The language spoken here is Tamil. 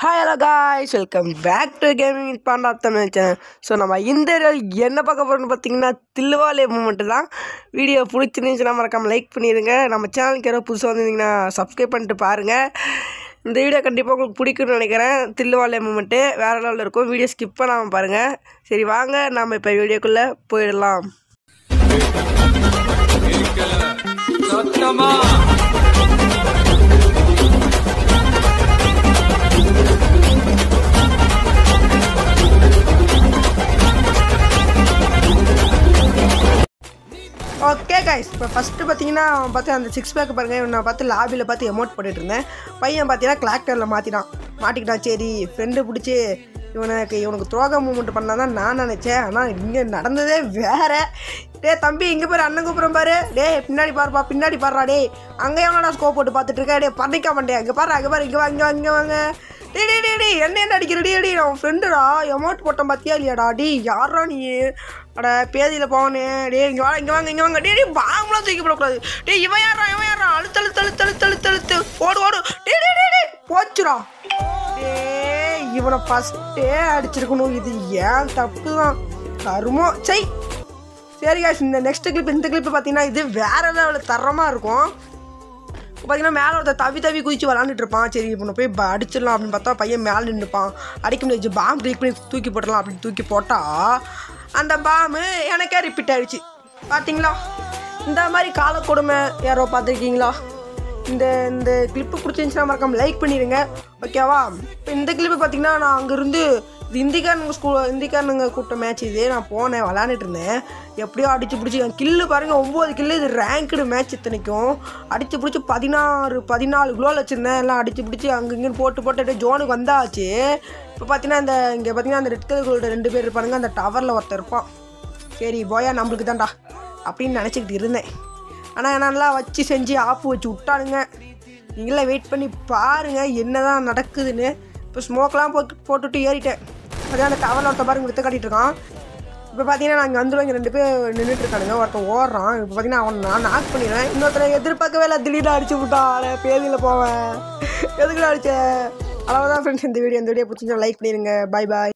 Hi hello guys, welcome back to gaming with Panda Tamil channel. So நம்ம இந்த என்ன பார்க்க போகிறோம்னு பார்த்தீங்கன்னா தில்லுவாலே மூமெண்ட்டு தான். வீடியோ பிடிச்சிருந்துச்சுன்னா மறக்காமல் லைக் பண்ணிடுங்க. நம்ம சேனலுக்கு யாரோ புதுசாக வந்திருந்தீங்கன்னா சப்ஸ்கிரைப் பண்ணிட்டு பாருங்கள். இந்த வீடியோ கண்டிப்பாக உங்களுக்கு பிடிக்கும்னு நினைக்கிறேன். தில்லுவாலே மூமெண்ட்டு வேறு லெவலில் இருக்கும். வீடியோ ஸ்கிப் பண்ணாமல் பாருங்கள். சரி வாங்க நம்ம இப்போ வீடியோக்குள்ளே போயிடலாம். ஓகே கைஸ், இப்போ ஃபஸ்ட்டு பார்த்தீங்கன்னா அவன் பார்த்து அந்த 6 பேக் பாருங்கள். இவனை பார்த்து லாபியில் பார்த்து எமோட் போட்டுட்டு இருந்தேன். பையன் பார்த்தீங்கன்னா கிளாக்டரில் மாட்டிக்கிட்டான். சரி ஃப்ரெண்டு பிடிச்சி இவனுக்கு துரோக மூமெண்ட் பண்ணால் தான் நான் நினச்சேன். ஆனால் இங்கே நடந்ததே வேறு. தம்பி இங்கே பாரு, அண்ணன் கூப்பிட்றேன் பாரு. பின்னாடி பாருடா. அங்கே எவனடா ஸ்கோப் போட்டு பார்த்துட்டு இருக்கா? பண்ணிக்க மாட்டேன். இங்கே பாரு, இங்கே வாங்க. என்ன அடிக்கிறடி? அவன் ஃப்ரெண்டுடா, எமௌண்ட் போட்டேன் பார்த்தியா இல்லையாடா? யாரா நீ? அட பேதியில் போவனே. இங்கே வாங்க. பாம்பெலாம் தூக்கி போடக்கூடாது. இவன் யாரா? அழுத்து ஓடு. போச்சுடா. இவனை ஃபஸ்ட்டே அடிச்சிருக்கணும். இது ஏன் தப்பு தான். கருமோ சை. சரி காய்ஸ், இந்த கிளிப்பு பார்த்தீங்கன்னா இது வேறு லெவலில் தரமாக இருக்கும். பார்த்தீங்கன்னா மேலே ஒருத்தர் தவி குதிச்சு விளாண்டுட்டு இருப்பான். சரி இப்போ போய் அடிச்சிடலாம் அப்படின்னு பார்த்தா பையன் மேலே நின்றுப்பான். அடிக்க முடியாது. பாம்பு கிளிக் பண்ணி தூக்கி போட்டுடலாம் அப்படின்னு தூக்கி போட்டால் அந்த பாம்பு எனக்கே ரிப்பீட் ஆகிடுச்சு. பார்த்தீங்களா? இந்த மாதிரி கால கொடுமை யாரோ பார்த்துருக்கீங்களா? இந்த கிளிப்பு பிடிச்சிருந்துச்சுன்னா மறக்காம லைக் பண்ணிடுங்க. ஓகேவா? இப்போ இந்த கிளிப்பு பார்த்தீங்கன்னா நான் அங்கேருந்து இந்திக்காரனுங்க கூப்பிட்ட மேட்ச் இது. நான் போனேன், விளாண்டுட்டு இருந்தேன். எப்படியோ அடித்து பிடிச்சி கில்லு பாருங்கள், 9 கில்லு. இது ரேங்க்டு மேட்ச். இத்தனைக்கும் அடித்து பிடிச்சி 14 குளோவில் வச்சுருந்தேன். எல்லாம் அடித்து பிடிச்சி அங்கேயும் போட்டு ஜோனுக்கு வந்தாச்சு. இப்போ பார்த்தீங்கன்னா இங்கே பார்த்தீங்கன்னா அந்த ரெட் கலர் குளோட 2 பேர் இருப்பானுங்க. அந்த டவரில் ஒருத்தர் இருப்பான். சரி போயா நம்மளுக்கு தான்டா அப்படின்னு நினச்சிக்கிட்டு இருந்தேன். ஆனால் நல்லா வச்சு செஞ்சு ஆப்பு வச்சு விட்டானுங்க. நீங்களே வெயிட் பண்ணி பாருங்கள் என்ன தான் நடக்குதுன்னு. இப்போ ஸ்மோக்கெலாம் போட்டுட்டு ஏறிட்டேன். அதே அந்த டவரில் ஒருத்த பாருங்க விற்று காட்டிகிட்டு இருக்கான். இப்போ பார்த்தீங்கன்னா நாங்கள் வந்துடுவோம். இங்கே 2 பேர் நின்றுட்டு இருக்கானுங்க. ஒருத்தன் ஓடுறான். இப்போ பார்த்தீங்கன்னா அவன் நான் நாக் பண்ணிடுவேன். இன்னொருத்தரை எதிர்பார்க்கவே இல்லை. திடீர்னு அடிச்சு விட்டான். பேதியில் போவேன். எதுக்குள்ள அடித்தேன். அவ்வளோதான் ஃப்ரெண்ட்ஸ். இந்த வீடியோ பிடிச்சிருந்தா லைக் பண்ணிடுங்க. பாய்.